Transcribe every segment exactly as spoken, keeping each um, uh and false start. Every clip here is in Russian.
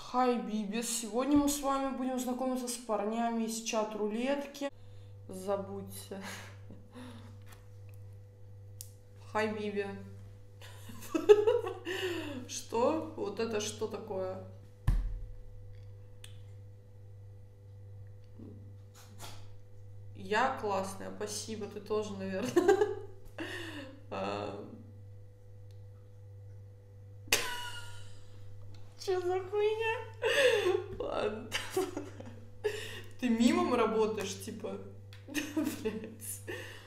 Хай, Бибис. Сегодня мы с вами будем знакомиться с парнями из чат-рулетки. Забудьте. Хай, Биби. Что? Вот это что такое? Я классная, спасибо, ты тоже, наверное. Что за хуйня? Ладно. Ты мимом работаешь, типа. Блять.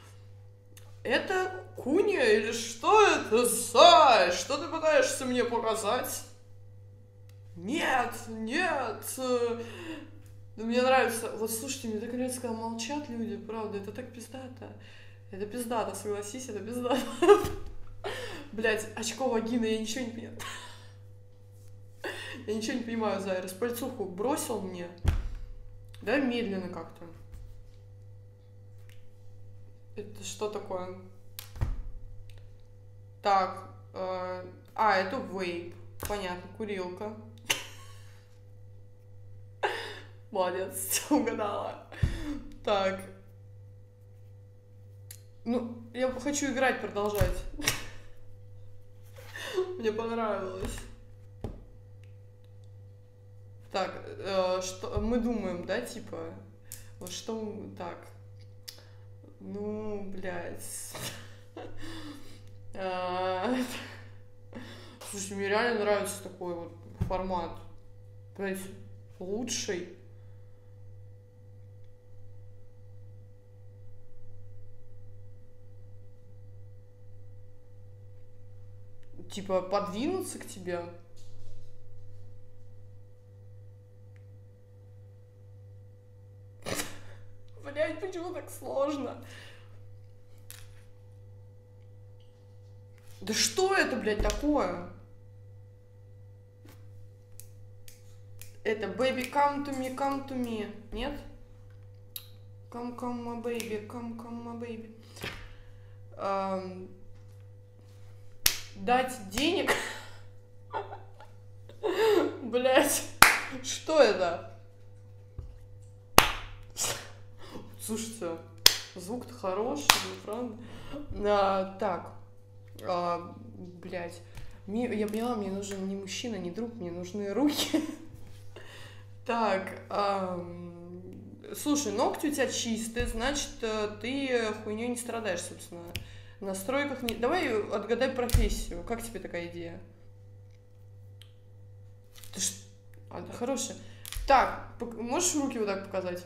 Это куня или что это, Сай? Что ты пытаешься мне показать? Нет, нет. Мне нравится. Вот слушайте, мне так нравится, когда молчат люди, правда, это так пиздато. Это пиздато, согласись, это пиздато. Блять, очко вагина, я ничего не понимаю. Я ничего не понимаю, Зай. Распальцуху бросил мне. Да, медленно как-то. Это что такое? Так. Э, а, это вейп. Понятно, курилка. Молодец, угадала. Так. Ну, я хочу играть, продолжать. Мне понравилось. Так, э, что мы думаем, да, типа, вот что так, ну, блядь. Слушай, мне реально нравится такой вот формат, блядь, лучший. Типа подвинуться к тебе. Блять, почему так сложно? Да что это, блядь, такое? Это baby come to me, come to me. Нет? Come, come, my baby, come, come, my baby. Эм... Дать денег? Блять, что это? Слушайте, звук-то хороший, правда? А, так, а, блядь, мне, я поняла, мне нужен не мужчина, не друг, мне нужны руки. Так, а, слушай, ногти у тебя чистые, значит, ты хуйней не страдаешь, собственно. В настройках не... Давай отгадай профессию. Как тебе такая идея? Ты ж... А, хорошая. Так, можешь руки вот так показать?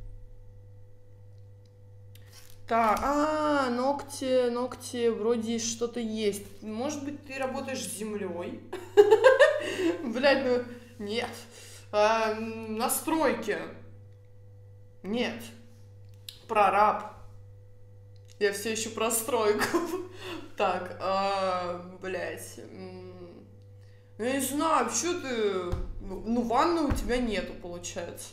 Так, а, ногти, ногти, вроде что-то есть. Может быть, ты работаешь с землей? Блять, ну, нет. А, настройки. Нет. Прораб. Я все еще про стройку. Так, а, блять. Я не знаю, что ты... Ну, ванны у тебя нету, получается.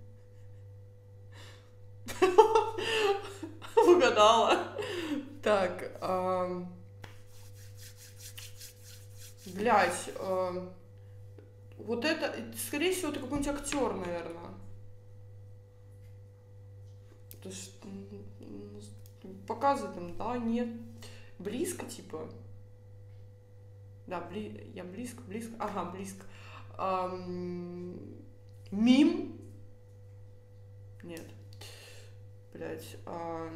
Угадала. Так, а... блять, а... вот это, скорее всего, это какой-нибудь актер, наверное. То есть, показывает там, да, нет. Близко, типа. Да, бли... я близко, близко. Ага, близко. А... Мим? Нет. Блять. А...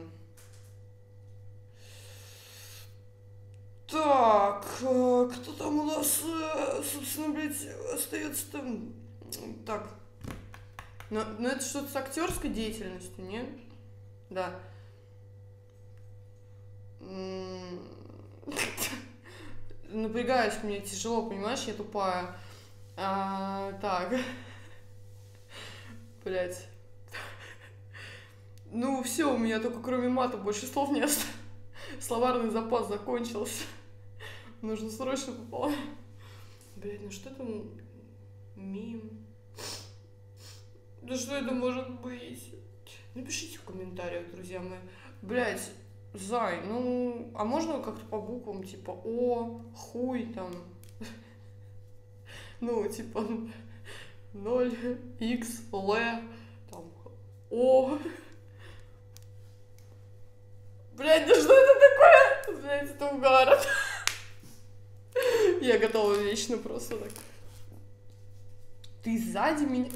Так, кто там у нас, собственно, блядь, остается там? Так. Но, но это что-то с актерской деятельностью, нет? Да. Напрягаюсь, мне тяжело, понимаешь, я тупая. А, так. Блять. Ну, все, у меня только кроме мата больше слов не осталось. Словарный запас закончился. Нужно срочно пополнять. Блять, ну что там? Мим. Да что это может быть? Напишите в комментариях, друзья мои. Блять, Зай, ну, а можно как-то по буквам, типа, о, хуй, там. Ну, типа, ноль, X, L, там, O. Блядь, да что это такое? Блядь, это угар. Я готова вечно просто так. Ты сзади меня.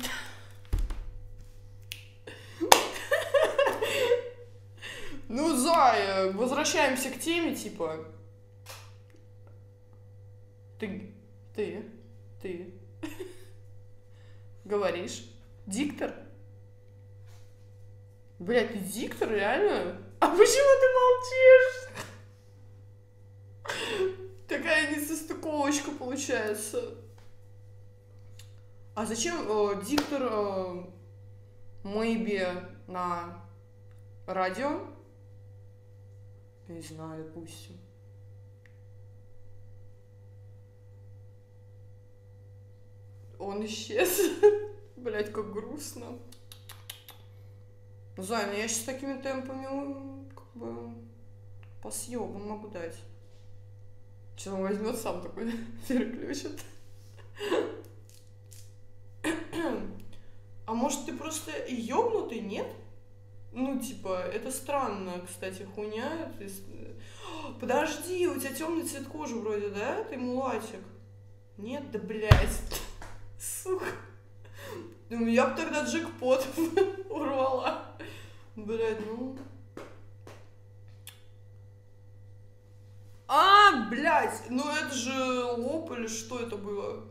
Ну, Зая, возвращаемся к теме, типа. Ты, ты, ты говоришь. Диктор? Блядь, ты диктор, реально? А почему ты молчишь? Такая несостыковочка получается. А зачем э, диктор э, maybe на радио? Не знаю, допустим. Он исчез. Блять, как грустно. Зай, ну я сейчас такими темпами как бы по съебу могу дать. Сейчас он возьмет сам такой переключит. А может ты просто ёбнутый, нет? Ну, типа, это странно, кстати, хуйня. Есть... Подожди, у тебя темный цвет кожи вроде, да? Ты мулатик. Нет, да блядь. Сука. Ну, я бы тогда джекпот урвала. Блядь, ну... А, блядь, ну это же лоб или что это было?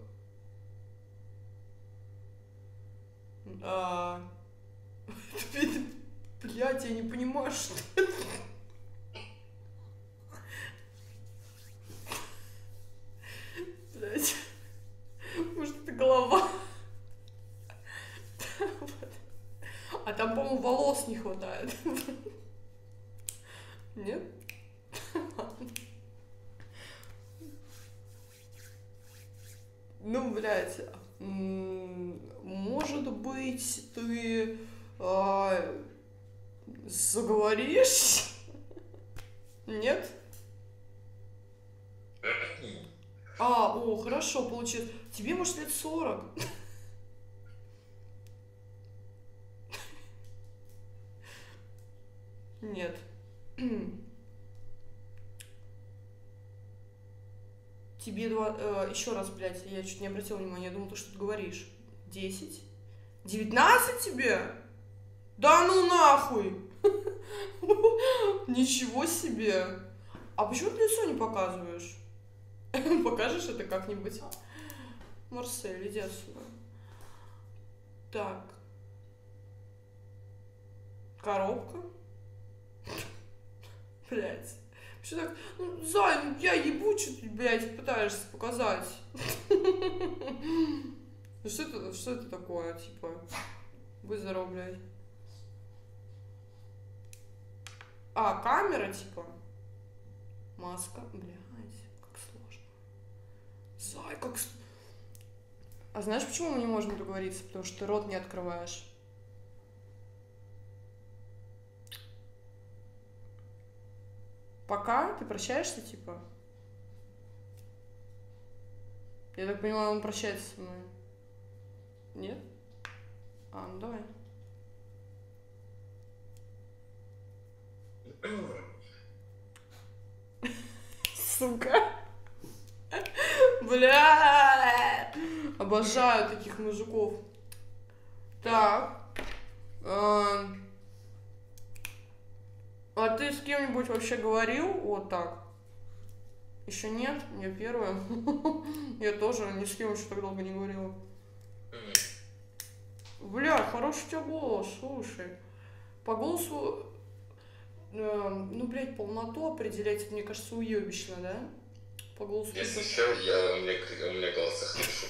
А... Блядь, я не понимаю, что это. Блядь. Может, это голова? А там, по-моему, волос не хватает. Нет? Ну, блядь, может быть, ты а, заговоришь? Нет? А, о, хорошо, получилось. Тебе, может, лет сорок? Нет. Тебе два... Э, еще раз, блядь, я чуть не обратила внимания, я думала, ты что-то говоришь. Десять? Девятнадцать тебе? Да ну нахуй! Ничего себе! А почему ты лицо не показываешь? Покажешь это как-нибудь? Марсель, иди отсюда. Так. Коробка. Блядь. Что так? Ну, Зай, ну я ебу, что ты, блядь, пытаешься показать. Ну что это, что это такое, типа? Будь здоров, блядь. А, камера, типа? Маска. Блядь, как сложно. Зай, как... А знаешь, почему мы не можем договориться? Потому что ты рот не открываешь. Пока ты прощаешься, типа? Я так понимаю, он прощается со мной. Нет? А, ну давай. Сука. Бля. Обожаю таких мужиков. Так. А ты с кем-нибудь вообще говорил вот так? Еще нет? Я первая. Я тоже ни с кем еще так долго не говорила. Бля, хороший у тебя голос, слушай. По голосу, э, ну, блядь, полноту определять, мне кажется, уебищно, да? По голосу. Если все, я, у, меня, у меня голоса хорошо.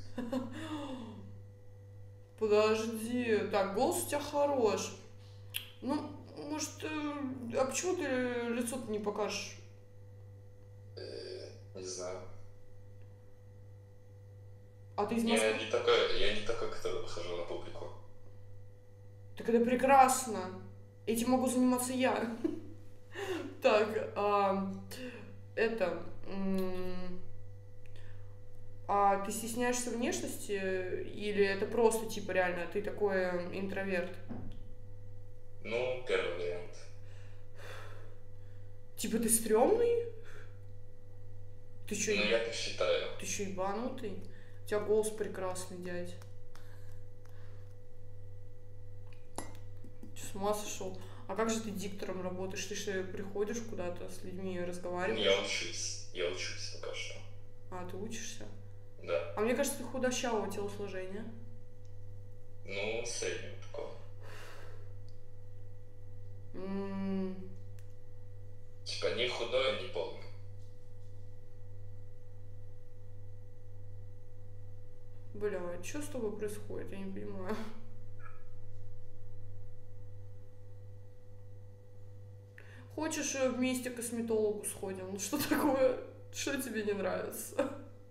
Подожди, так, голос у тебя хорош. Ну, может, э, а почему ты лицо-то не покажешь? Не знаю. А ты из Москвы? Я не такой, я не такой, который хожу на публику. Так это прекрасно. Этим могу заниматься я. Так, это... А ты стесняешься внешности или это просто, типа, реально, ты такой э, интроверт? Ну, первый вариант. Типа, ты стрёмный? Ты чё, Ну, еб- я так считаю. ты чё, ебанутый? У тебя голос прекрасный, дядь. Чё, с ума сошел? А как же ты диктором работаешь? Ты же приходишь куда-то с людьми и разговариваешь? Я учусь. Я учусь пока что. А, ты учишься? Да. А мне кажется, ты худощавого телосложения. Ну, среднего такого. М, Типа, не худой, не полный. Бля, что с тобой происходит? Я не понимаю. Хочешь э, вместе к косметологу сходим? Ну что такое? Что тебе не нравится?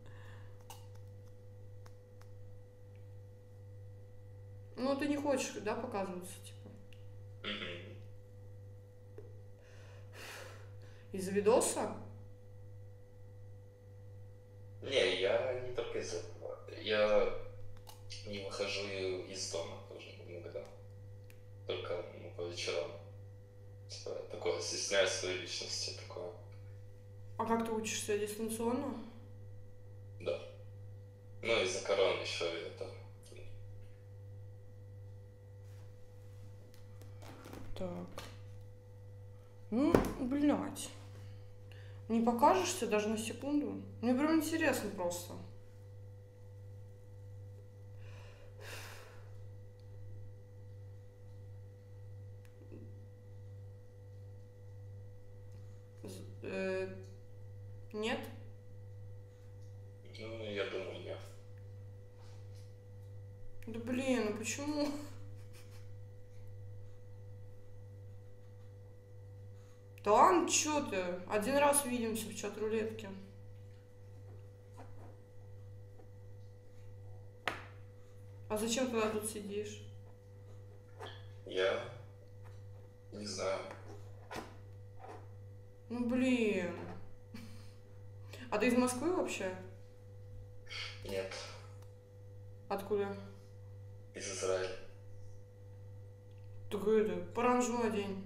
Ну ты не хочешь, да, показываться, типа? Мгм. Из-за видоса? Не, я не только из этого. Я не выхожу из дома тоже иногда. Только ну, по вечерам. Типа, такое, стесняюсь своей личности, такое. А как ты учишься дистанционно? Да. Ну, из-за короны еще и это. Так. Ну, блядь. Не покажешься даже на секунду? Мне прям интересно просто. З- э, нет? Ну, я думаю, нет. Да блин, ну почему? Да ладно, чё ты? Один раз увидимся в чат-рулетке. А зачем ты тут сидишь? Я не знаю. Ну блин. А ты из Москвы вообще? Нет. Откуда? Из Израиля. Так это, паранжу одень.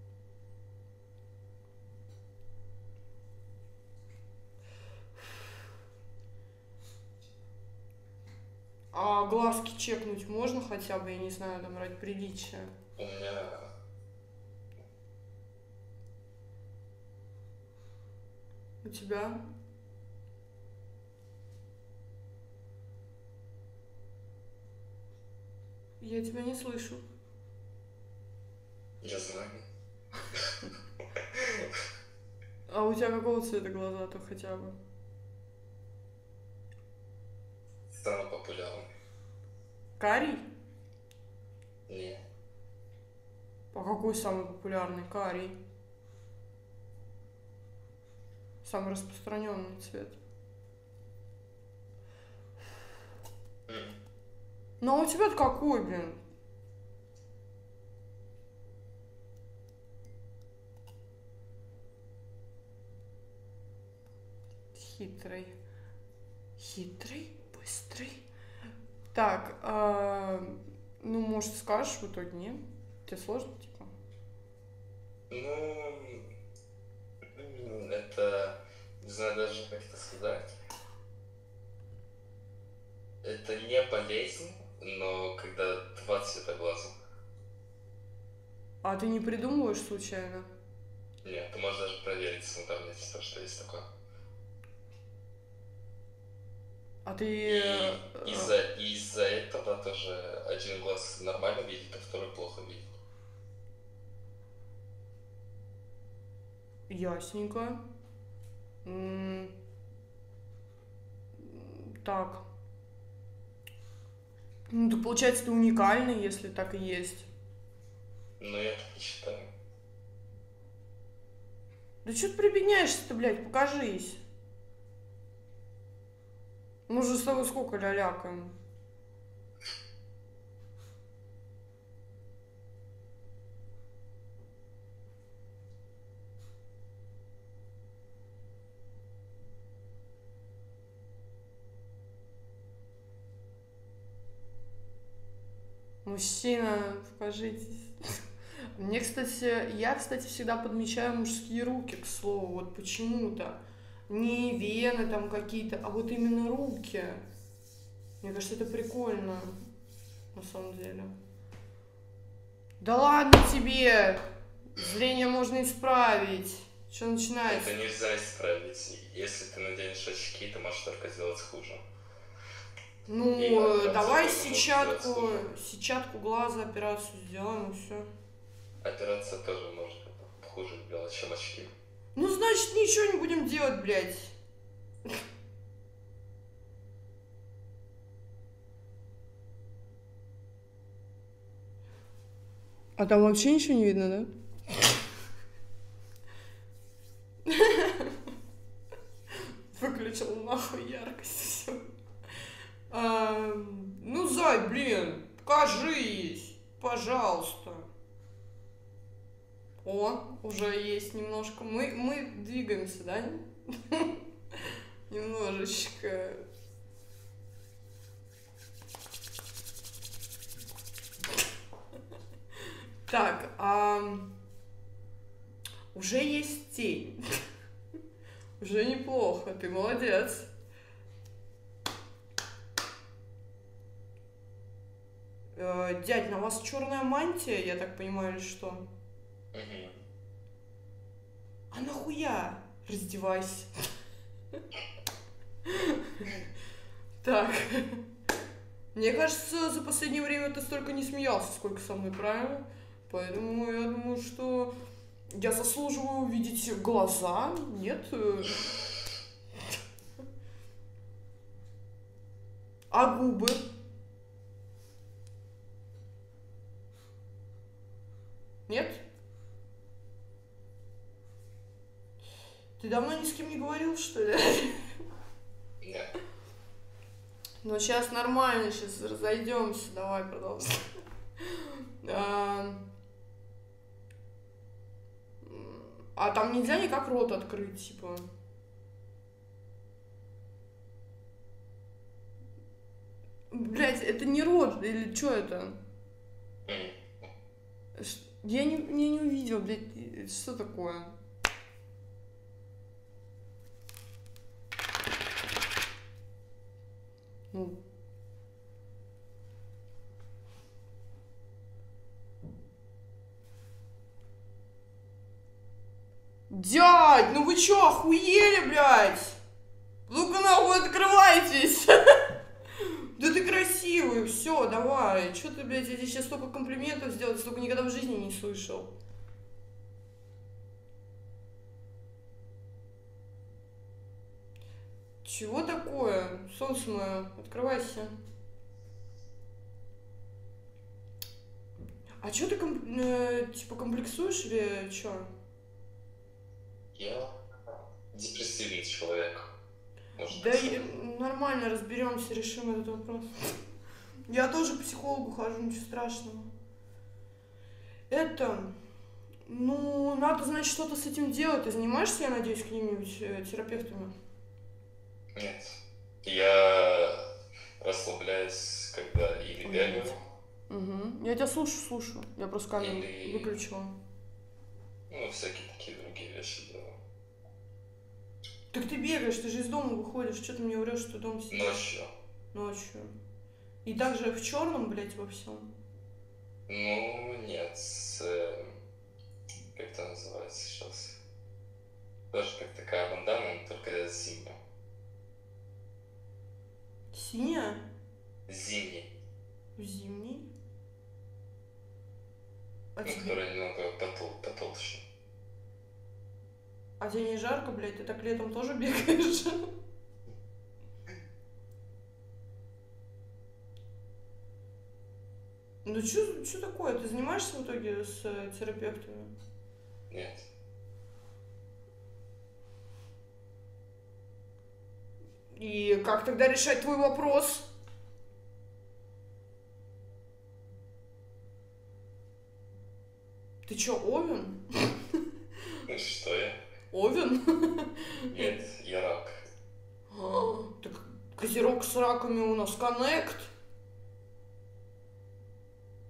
А глазки чекнуть можно хотя бы, я не знаю, там ради приличия? У меня... У тебя? Я тебя не слышу. Я знаю. А у тебя какого цвета глаза-то хотя бы? Самый популярный. Карий? Не. А какой самый популярный? Карий. Самый распространенный цвет. М. Ну а у тебя-то какой, блин? Хитрый. Хитрый, быстрый. Так, а, ну, может, скажешь в итоге, нет? Тебе сложно, типа? Ну, м, это... Не знаю даже, как это сказать. Это не болезнь, но когда два цвета глаза. А ты не придумываешь случайно? Нет, ты можешь даже проверить в интернете, то, что есть такое. А ты... И э, из-за из-за этого тоже один глаз нормально видит, а второй плохо видит. Ясненько. М, Так. Ну, то получается, ты уникальный, если так и есть. Но я так не считаю. Да что ты прибедняешься-то, блядь, покажись. Мы уже с тобой сколько лялякаем. Мужчина, покажитесь. Мне, кстати, я, кстати, всегда подмечаю мужские руки, к слову, вот почему-то. Не вены там какие-то, а вот именно руки. Мне кажется, это прикольно, на самом деле. Да ладно тебе! Зрение можно исправить. Что начинается? Это нельзя исправить. Если ты наденешь очки, ты можешь только сделать хуже. Ну, И операцию давай тоже можно сетчатку, сделать хуже. сетчатку глаза, операцию сделаем, и все. Операция тоже может хуже сделать, чем очки. Ну, значит, ничего не будем делать, блядь. А там вообще ничего не видно, да? Выключил нахуй яркость, все. А, ну, зай, блин, покажись, пожалуйста. О, уже есть немножко. Мы, мы двигаемся, да? Немножечко. Так, а... уже есть тень. Уже неплохо, ты молодец. Э, дядь, на вас черная мантия, я так понимаю, или что? Угу. А нахуя? Раздевайся. Так. Мне кажется, за последнее время ты столько не смеялся, сколько со мной, правильно? Поэтому я думаю, что я заслуживаю увидеть глаза. Нет? А губы? Нет? Ты давно ни с кем не говорил, что ли? Нет. Ну, сейчас нормально, сейчас разойдемся. Давай продолжим. А... а там нельзя никак рот открыть, типа. Блять, это не рот, или что это? Я не, я не увидел, блядь, что такое? Ну. Дядь, ну вы чё, охуели, блядь? Ну-ка нахуй открывайтесь. Да ты красивый, все, давай. Чё ты, блядь, я тебе сейчас столько комплиментов сделал, столько никогда в жизни не слышал. Чего такое? Солнце мое, открывайся. А чё ты, ком э, типа, комплексуешь или чё? Я депрессивный человек. Может, Да и нормально, разберемся, решим этот вопрос. Я тоже к психологу хожу, ничего страшного. Это, ну, надо, значит, что-то с этим делать. Ты занимаешься, я надеюсь, какими-нибудь э, терапевтами? Нет. Я расслабляюсь, когда или бегаю. Угу. Я тебя слушаю, слушаю. Я просто камеру или... выключила. Ну, всякие такие другие вещи делаю. Так ты бегаешь, ты же из дома выходишь. Что ты мне врешь, что дома сидишь? Ночью. Ночью. И также в черном, блядь, во всем. Ну, нет. С, э, как это называется сейчас? Тоже как такая бандана, но только зимняя. Синяя? Зимний. Зимний? А Ну, тебе? который немного потол потолще. А тебе не жарко, блядь? Ты так летом тоже бегаешь? Ну что что такое? Ты занимаешься в итоге с э, терапевтами? Нет. И как тогда решать твой вопрос? Ты чё, Овен? Ну что я? Овен? Нет, я рак. А, так Козерог с раками у нас коннект.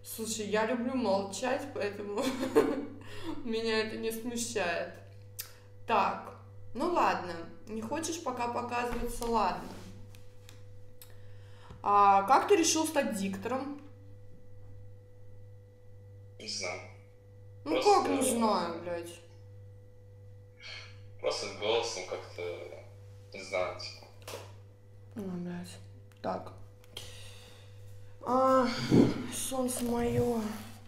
Слушай, я люблю молчать, поэтому меня это не смущает. Так, ну ладно, не хочешь пока показываться, ладно. А как ты решил стать диктором? Не знаю. Ну Просто- как не знаю, блядь. Просто с голосом как-то, не знаю, типа. Ну, блядь. Так. А, солнце мое.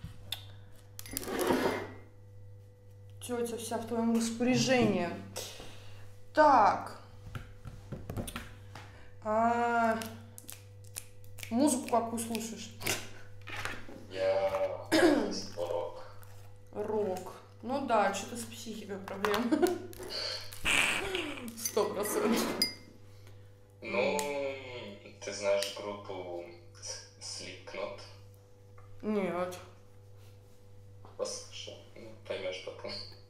Тетя вся в твоем распоряжении. Так. А, музыку какую слушаешь? Я рок. Рок. Ну да, что-то с психикой проблем. Сто процентов. Ну, ты знаешь группу Slipknot? Нет. Послушай, ну, поймешь потом.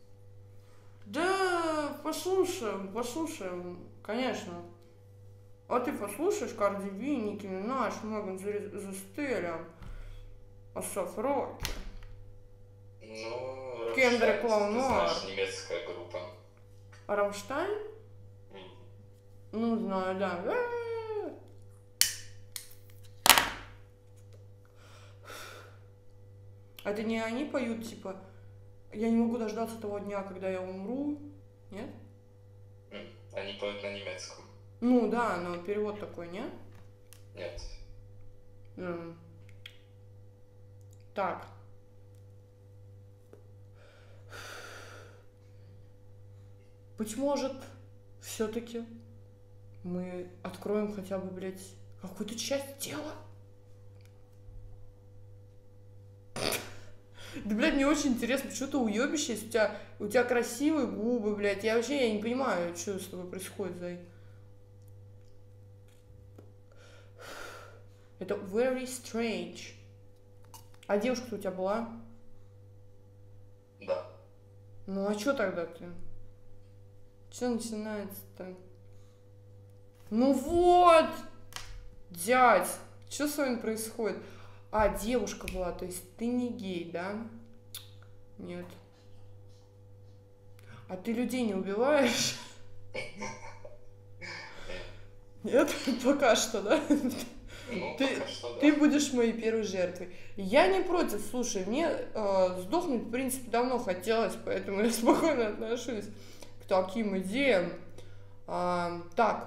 Да, послушаем, послушаем, конечно. А ты послушаешь Карди Би, Ники Минаж, Меган Зэ Стеллион, Асаф Роки? Ну, Кендрик Рамштайн, Ламар. ты знаешь, немецкая группа. Рамштайн? М. Ну, знаю, да. Э-э-э. Это не они поют, типа, я не могу дождаться того дня, когда я умру? Нет? М. Они поют на немецком. Ну да, но перевод такой, нет? Нет. М. Так. Быть может, все-таки мы откроем хотя бы, блядь, какую-то часть тела? Да, блядь, мне очень интересно, что ты уебище, если у тебя, у тебя красивые губы, блядь. Я вообще я не понимаю, что с тобой происходит, Зай. Это very strange. А девушка-то у тебя была? Да. Ну а что тогда ты? Что начинается-то? Ну вот! Дядь! Что с вами происходит? А, девушка была, то есть ты не гей, да? Нет. А ты людей не убиваешь? Нет? Пока что, да? Ну, Ты- пока что, да. Ты будешь моей первой жертвой. Я не против, слушай, мне э, сдохнуть, в принципе, давно хотелось, поэтому я спокойно отношусь к таким идеям. А, так.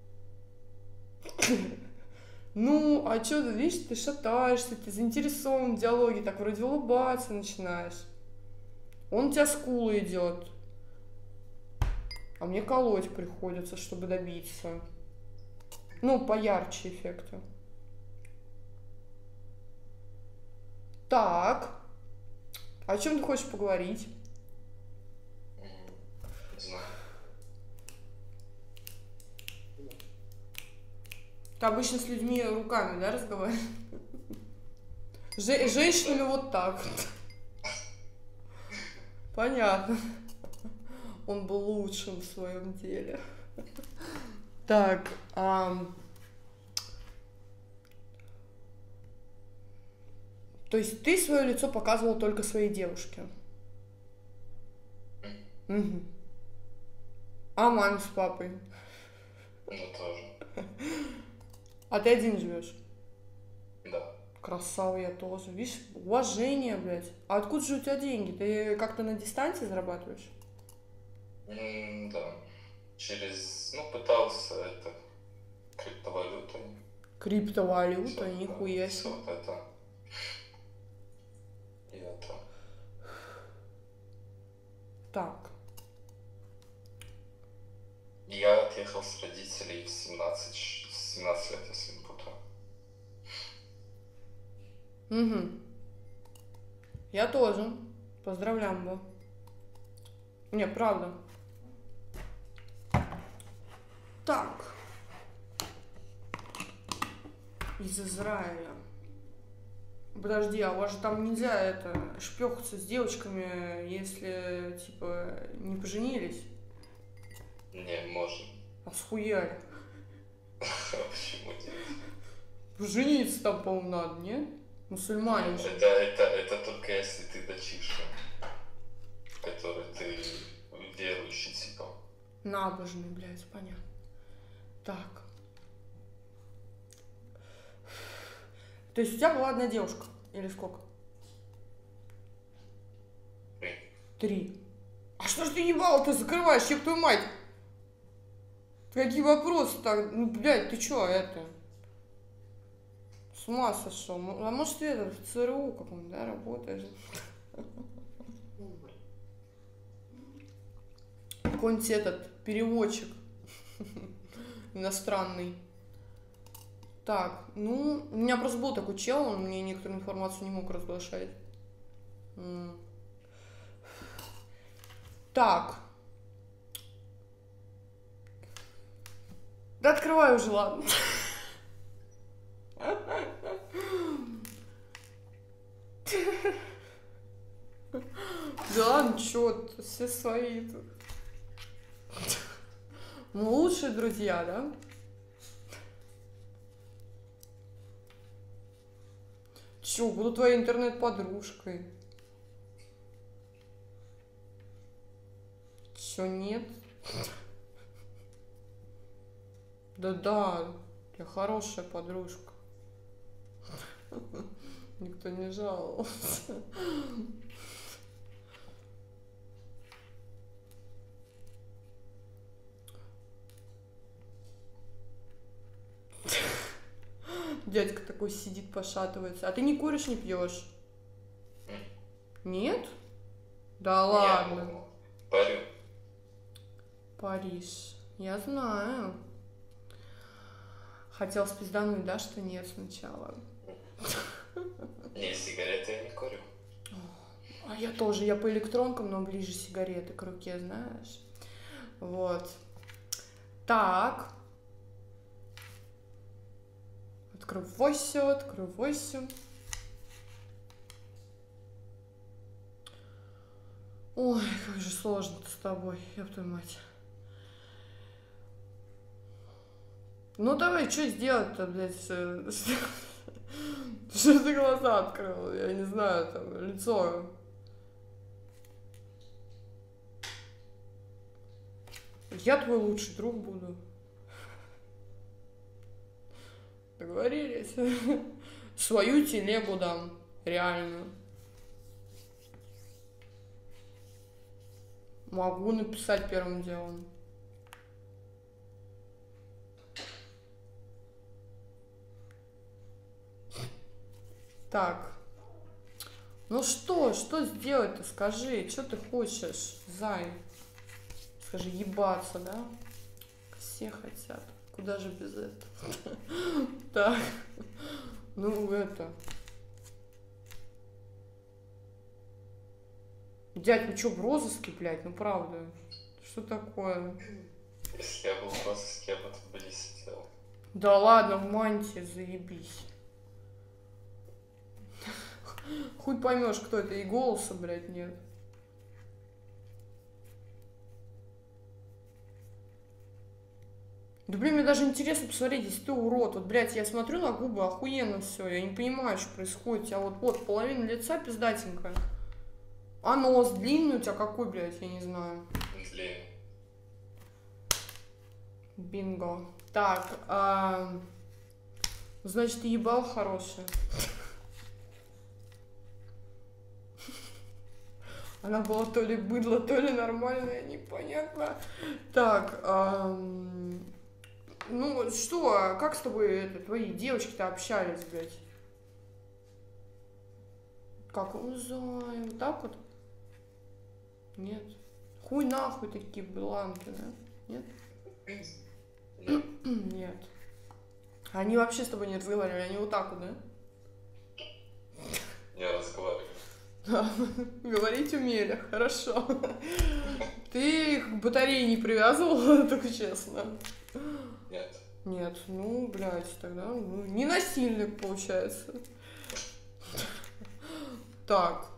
Ну, а что ты, видишь, ты шатаешься, ты заинтересован в диалоге, так вроде улыбаться начинаешь. Он у тебя скулы идет. А мне колоть приходится, чтобы добиться. Ну, поярче эффекта. Так. О чем ты хочешь поговорить? М, Не знаю. Ты обычно с людьми руками, да, разговариваешь? Же- женщинами вот так. Понятно. Он был лучшим в своем деле. Так, ам, то есть ты свое лицо показывал только своей девушке? Мгм. А маме с папой? Ну, тоже. А ты один живешь? Да. Красава, я тоже. Видишь, уважение, блядь. А откуда же у тебя деньги? Ты как-то на дистанции зарабатываешь? М, Да. Через, ну, пытался это, криптовалютой. Криптовалюта, всё, нихуя да, всё себе. вот это. И это. Так. Я отъехал с родителей в семнадцать, ш- в семнадцать лет, если не путаю. Угу. Я тоже. Поздравляем, бы. Не, правда. Так. Из Израиля. Подожди, а у вас же там нельзя это шпёхаться с девочками, если типа не поженились? Не, можно. А схуяли? Почему нет? Жениться там, по-моему, надо, нет? Мусульмане Ну, же. это, это, это только если ты дочиша, который ты верующий, типа. Набожный, блядь, понятно. Так. То есть у тебя была одна девушка? Или сколько? Ты. Три. А что ж ты ебало ты закрываешь, еб твою мать? Какие вопросы так? Ну, блядь, ты чё, это? С ума сошел. А может, ты это, в ЦРУ каком-то, да, работаешь? Какой-нибудь этот, переводчик иностранный. Так, ну, у меня просто был такой чел, он мне некоторую информацию не мог разглашать. М. Так. Да открывай уже, ладно. Да ладно, чё, все свои тут. Мы лучшие друзья, да? Чё, буду твоей интернет-подружкой. Чё, нет? Да-да, я хорошая подружка. Никто не жаловался. Дядька такой сидит, пошатывается. А ты не куришь, не пьешь? Нет? Да ладно. Я парю. Париж. Я знаю. Хотел спиздануть, да, что нет сначала. Не, сигареты я не курю. А я тоже. Я по электронкам, но ближе сигареты к руке, знаешь. Вот. Так. Открывай все, открывай все. Ой, как же сложно-то с тобой, ёб твою мать. Ну давай, что сделать-то, блядь? Что ты глаза открыл? Я не знаю, там, лицо. Я твой лучший друг буду. Договорились? Свою телегу дам. Реально. Могу написать первым делом. Так. Ну что, что сделать-то? Скажи, что ты хочешь, зай? Скажи, ебаться, да? Все хотят. Куда же без этого? Так. Ну, это... Дядь, ну что, в розыске, блядь? Ну, правда. Что такое? Если я был в розыске, я бы тут бы не сидел. Да ладно, в мантии, заебись. Хуй поймешь, кто это, и голоса, блядь, нет. Да, блин, мне даже интересно посмотреть, если ты урод. Вот, блядь, я смотрю на губы, охуенно все. Я не понимаю, что происходит. У тебя вот, вот, половина лица пиздатенькая. А нос длинный у тебя какой, блядь, я не знаю. Длинный. Бинго. Так, а... значит, ты ебал хорошая. Она была то ли быдло, то ли нормальная, непонятно. Так, эм, ну что, как с тобой это, твои девочки-то общались, блядь? Как, ну, зай, вот так вот? Нет. Хуй нахуй такие бланки, да? Нет? Нет. Нет. Они вообще с тобой не разговаривали, они вот так вот, да? Я разговариваю. Да, говорить умели, хорошо. Ты их к батарее не привязывал, только честно? Нет. Нет, ну, блядь, тогда ну, не насильник, получается. Так.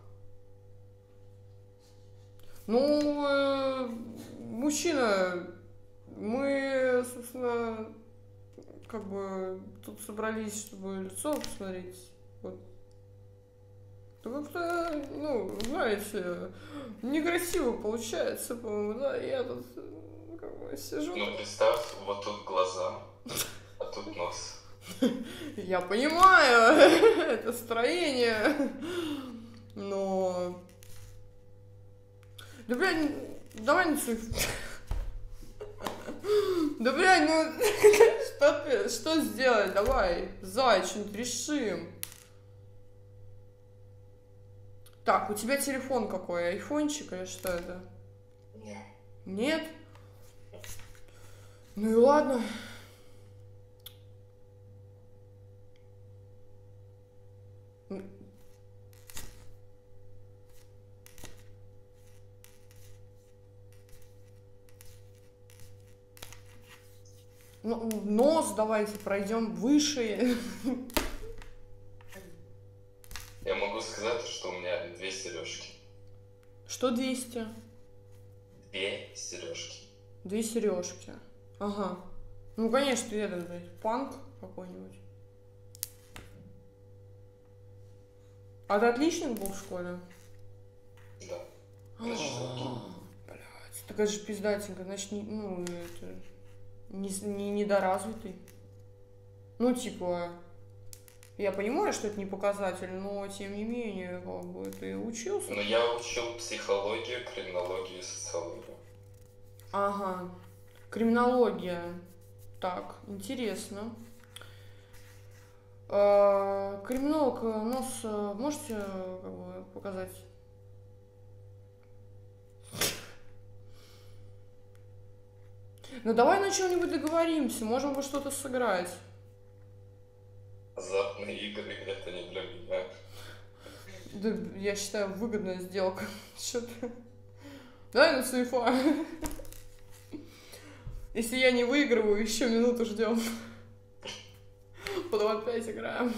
Ну, э, мужчина, мы, собственно, как бы тут собрались, чтобы лицо посмотреть. Вот То как-то, ну, знаете, некрасиво получается, по-моему, да, я тут как бы сижу. Ну, представь, вот тут глаза, а тут нос. Я понимаю это строение, но... Да, блядь, давай на цифру. Да, блядь, ну, что ты, что сделать, давай, зай, что-нибудь решим. Так, у тебя телефон какой, айфончик или что это? Нет. Нет? Ну и ладно. Ну, нос давайте пройдем выше. Я могу сказать, что у меня две сережки. Что двести? Две сережки. Две сережки. Ага. Ну, конечно, этот, блядь, панк какой-нибудь. А ты отличник был в школе? Да. Блядь, такая же пиздатенькая, значит, не, ну, это, не, не, недоразвитый. Ну, типа, я понимаю, что это не показатель, но, тем не менее, как бы, ты учился. Но я учил психологию, криминологию и социологию. Ага, криминология. Так, интересно. А, криминолог, нос можете как бы показать? Ну давай на чем-нибудь договоримся, можем бы что-то сыграть. Азартные игры — это не для меня. Да, я считаю, выгодная сделка. Что-то. Давай на сейфа. Если я не выигрываю, еще минуту ждем. По двадцать пять играем.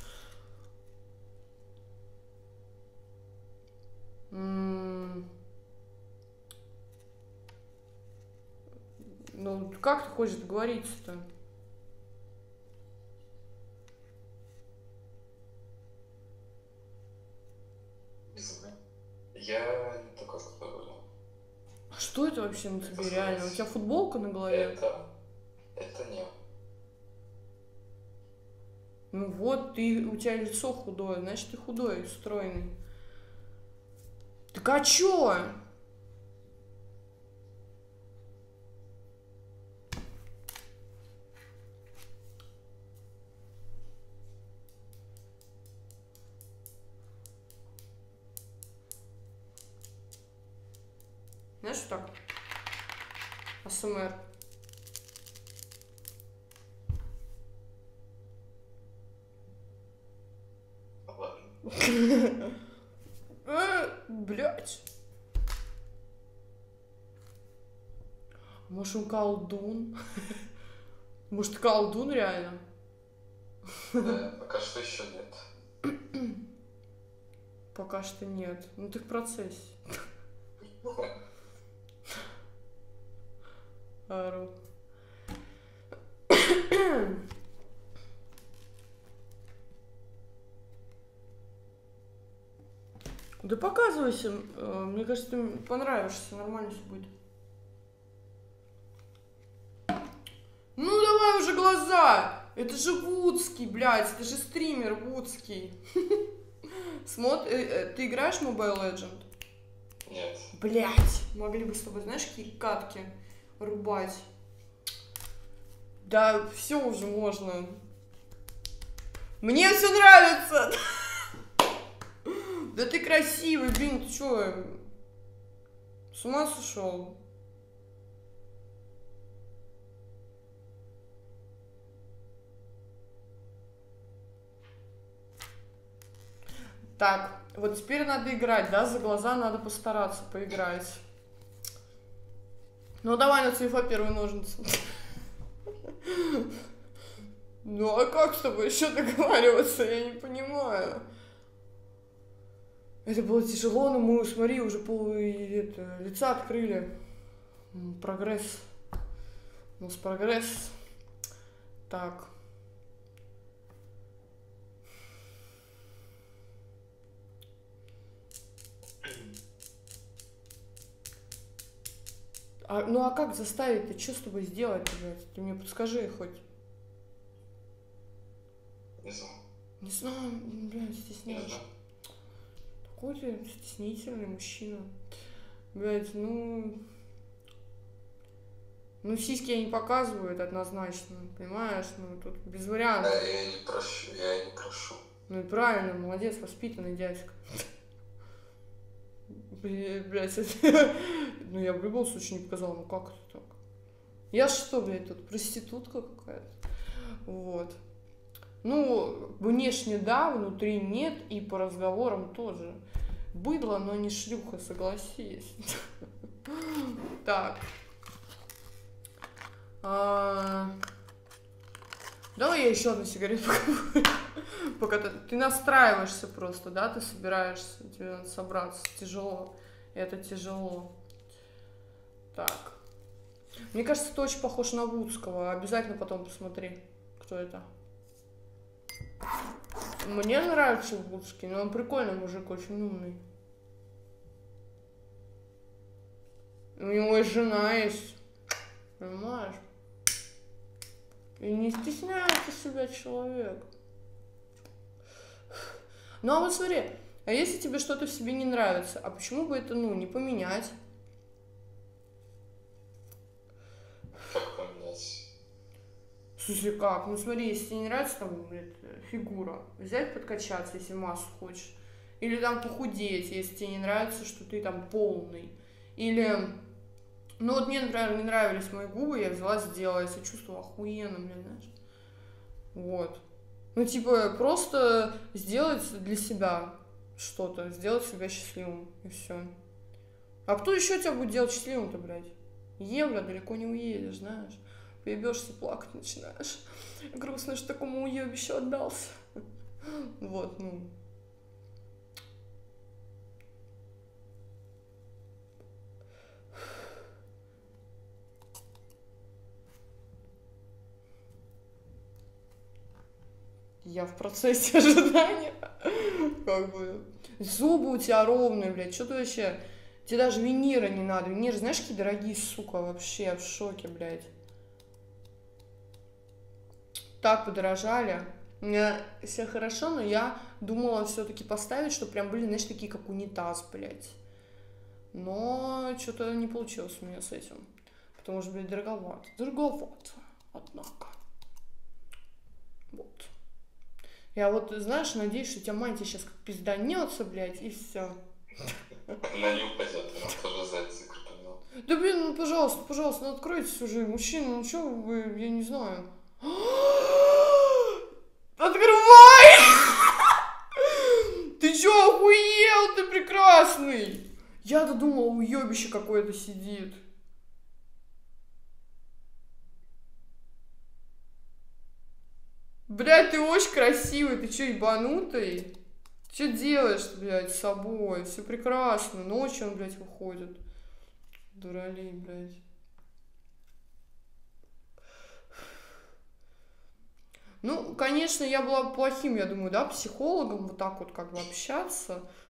Ну, как ты хочешь договориться-то? Не знаю. Я не такой, как говорю. А что это вообще на тебе Это реально? У сказать. тебя футболка на голове? Это... Это не. Ну вот, ты, у тебя лицо худое, значит ты худой, стройный. Так а чё? Знаешь, что так? АСМР. Ладно. Блять. Может, он колдун? Может, колдун реально? Да, пока что еще нет. Пока что нет. Ну ты в процессе. Ору. Да показывайся. Мне кажется, ты понравишься. Нормально все будет. Ну давай уже глаза. Это же Вудский, блядь. Это же стример Вудский. Смотри, ты играешь в Mobile Legends? Нет. Блять, могли бы с тобой, знаешь, какие катки рубать. Да все уже можно. Мне все нравится. Да ты красивый, блин, ты чё? С ума сошел? Так, вот теперь надо играть, да, за глаза надо постараться поиграть. Ну давай на цифа первые ножницы. Ну а как с тобой еще договариваться, я не понимаю. Это было тяжело, но мы, смотри, уже пол это, лица открыли. Прогресс. У нас прогресс. Так. А, ну а как заставить? Ты что с тобой сделать, блядь? Ты мне подскажи хоть. Не знаю. Не знаю, блядь, Не стесняюсь. знаю. Такой ты стеснительный мужчина. Блядь, ну... Ну, сиськи я не показываю, это однозначно, понимаешь? Ну, тут без вариантов. Да, я не прощу, я не прошу. Ну и правильно, молодец, воспитанный дядька. Блядь, это... Ну, я в любом случае не показала, ну как это так? Я что, блядь, тут проститутка какая-то? Вот. Ну, внешне да, внутри нет, и по разговорам тоже. Быдло, но не шлюха, согласись. Так. А... Давай я еще одну сигарету покурю. Пока ты, ты настраиваешься просто, да, ты собираешься, тебе надо собраться, тяжело. Это тяжело. Так. Мне кажется, ты очень похож на Вудского. Обязательно потом посмотри, кто это. Мне нравится Вудский, но он прикольный мужик, очень умный. У него и жена есть. Понимаешь? И не стесняется себя человек. Ну а вот смотри, а если тебе что-то в себе не нравится, а почему бы это, ну, не поменять? Как поменять? Слушай, как? Ну смотри, если тебе не нравится там, блядь, фигура, взять подкачаться, если массу хочешь. Или там похудеть, если тебе не нравится, что ты там полный. Или, ну вот мне, например, не нравились мои губы, я взяла, сделала, я себя чувствовала охуенно, блядь, знаешь. Вот. Ну типа просто сделать для себя что-то, сделать себя счастливым, и все. А кто еще тебя будет делать счастливым-то, блядь? Евро далеко не уедешь, знаешь. Поебешься, плакать начинаешь. Грустно, что такому уебищу отдался. Вот, ну. Я в процессе ожидания. Как бы. Зубы у тебя ровные, блядь. Что ты вообще... Тебе даже винира не надо. Виниры, знаешь, какие дорогие, сука, вообще. Я в шоке, блядь. Так подорожали. У меня все хорошо, но я думала все-таки поставить, чтобы прям были, знаешь, такие, как унитаз, блядь. Но что-то не получилось у меня с этим. Потому что, блядь, дороговато. Дороговато, однако. Вот. Я вот, знаешь, надеюсь, что у тебя мантия сейчас как пизданется, блядь, и все. Она не упадет, она тоже сзади закреплена. Да блин, ну пожалуйста, пожалуйста, ну откройтесь уже, мужчина, ну что вы, я не знаю. Открывай! Ты чё, охуел, ты прекрасный! Я-то думала, уёбище какое-то сидит. Блядь, ты очень красивый, ты чё, ебанутый? Что делаешь, блядь, с собой? Все прекрасно. Ночью он, блядь, выходит. Дуралей, блядь. Ну, конечно, я была плохим, я думаю, да, психологом, вот так вот как бы общаться.